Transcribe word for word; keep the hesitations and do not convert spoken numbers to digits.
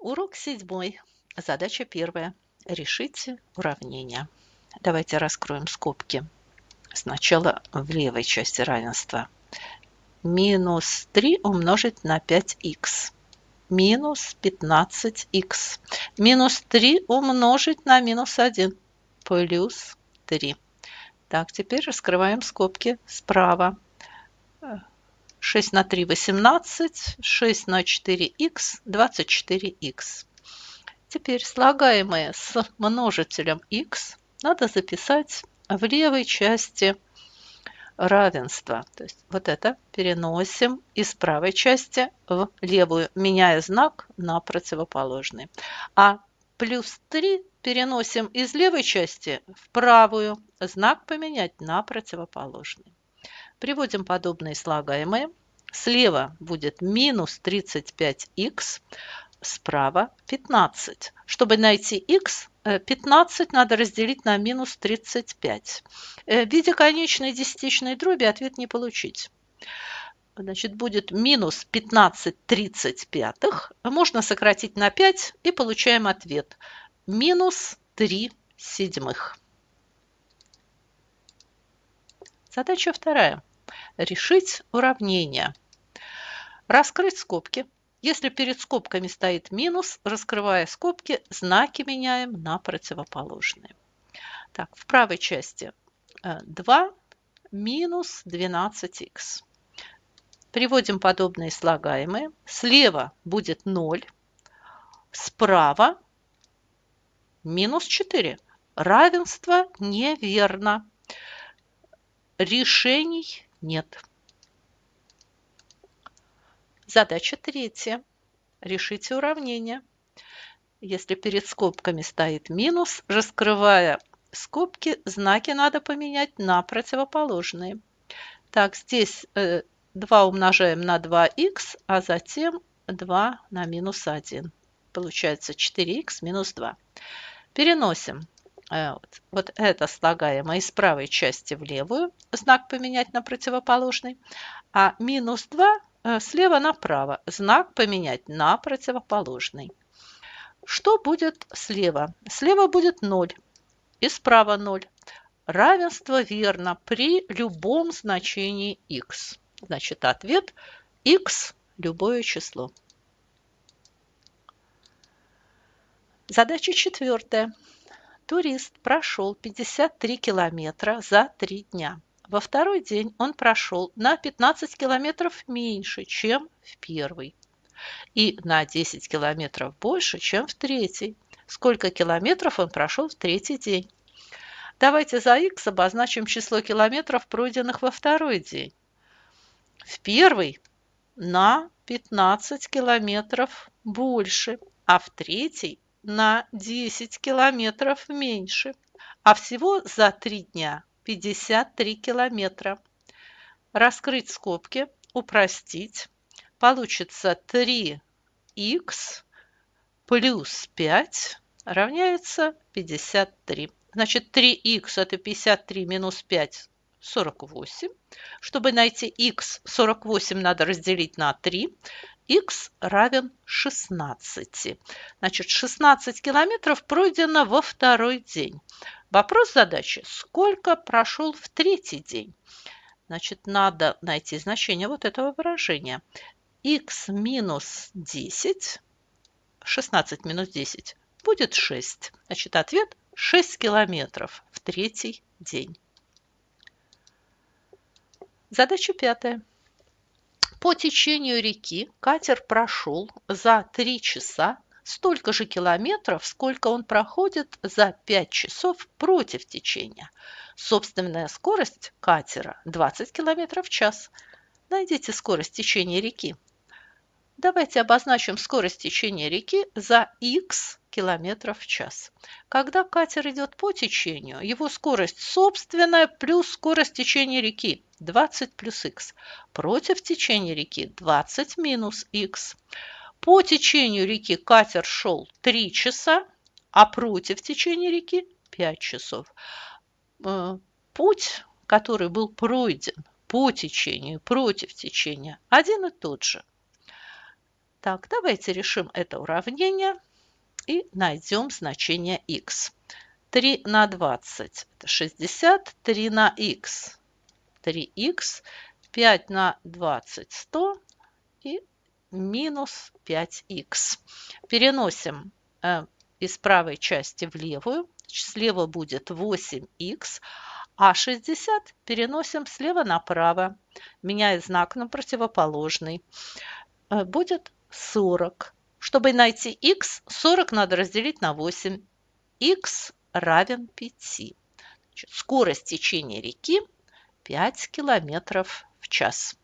Урок седьмой. Задача первая. Решите уравнение. Давайте раскроем скобки. Сначала в левой части равенства. Минус три умножить на пять х. Минус пятнадцать х. Минус три умножить на минус один. Плюс три. Так, теперь раскрываем скобки справа. шесть на три – восемнадцать, шесть на четыре х – двадцать четыре х. Теперь слагаемое с множителем х надо записать в левой части равенства. То есть вот это переносим из правой части в левую, меняя знак на противоположный. А плюс три переносим из левой части в правую, знак поменять на противоположный. Приводим подобные слагаемые. Слева будет минус тридцать пять х, справа пятнадцать. Чтобы найти х, пятнадцать надо разделить на минус тридцать пять. В виде конечной десятичной дроби ответ не получить. Значит, будет минус пятнадцать тридцать пятых. Можно сократить на пять и получаем ответ. Минус три седьмых. Задача вторая. Решить уравнение. Раскрыть скобки. Если перед скобками стоит минус, раскрывая скобки, знаки меняем на противоположные. Так, в правой части два минус двенадцать х. Приводим подобные слагаемые. Слева будет ноль, справа минус четыре. Равенство неверно. Решений нет. Задача третья. Решите уравнение. Если перед скобками стоит минус, раскрывая скобки, знаки надо поменять на противоположные. Так, здесь э, два умножаем на два х, а затем два на минус один. Получается четыре х минус два. Переносим э, вот, вот это слагаемое из правой части в левую, знак поменять на противоположный, а минус два э, слева направо, знак поменять на противоположный. Что будет слева? Слева будет ноль и справа ноль. Равенство верно при любом значении х. Значит, ответ х – любое число. Задача четвертая. Турист прошел пятьдесят три километра за три дня. Во второй день он прошел на пятнадцать километров меньше, чем в первый. И на десять километров больше, чем в третий. Сколько километров он прошел в третий день? Давайте за х обозначим число километров, пройденных во второй день. В первый на пятнадцать километров больше, а в третий на десять километров меньше. А всего за три дня пятьдесят три километра. Раскрыть скобки, упростить. Получится три х плюс пять равняется пятьдесят три. Значит, три х это пятьдесят три минус пять – сорок восемь. Чтобы найти х, сорок восемь надо разделить на три. Х равен шестнадцати. Значит, шестнадцать километров пройдено во второй день. Вопрос задачи: сколько прошел в третий день? Значит, надо найти значение вот этого выражения. Х минус десять, шестнадцать минус десять, будет шесть. Значит, ответ шесть километров в третий день. Задача пятая. По течению реки катер прошел за три часа столько же километров, сколько он проходит за пять часов против течения. Собственная скорость катера двадцать километров в час. Найдите скорость течения реки. Давайте обозначим скорость течения реки за х километров в час. Когда катер идет по течению, его скорость собственная плюс скорость течения реки двадцать плюс х. Против течения реки двадцать минус х. По течению реки катер шел три часа, а против течения реки пять часов. Путь, который был пройден по течению, против течения, один и тот же. Так, давайте решим это уравнение и найдем значение х. три на двадцать – это шестьдесят, три на х – три х, пять на двадцать – сто и минус пять х. Переносим э, из правой части в левую. Слева будет восемь х, а шестьдесят переносим слева направо, меняя знак на противоположный. Э, будет сорок. Чтобы найти х, сорок надо разделить на восемь. Х равен пяти. Скорость течения реки пять километров в час.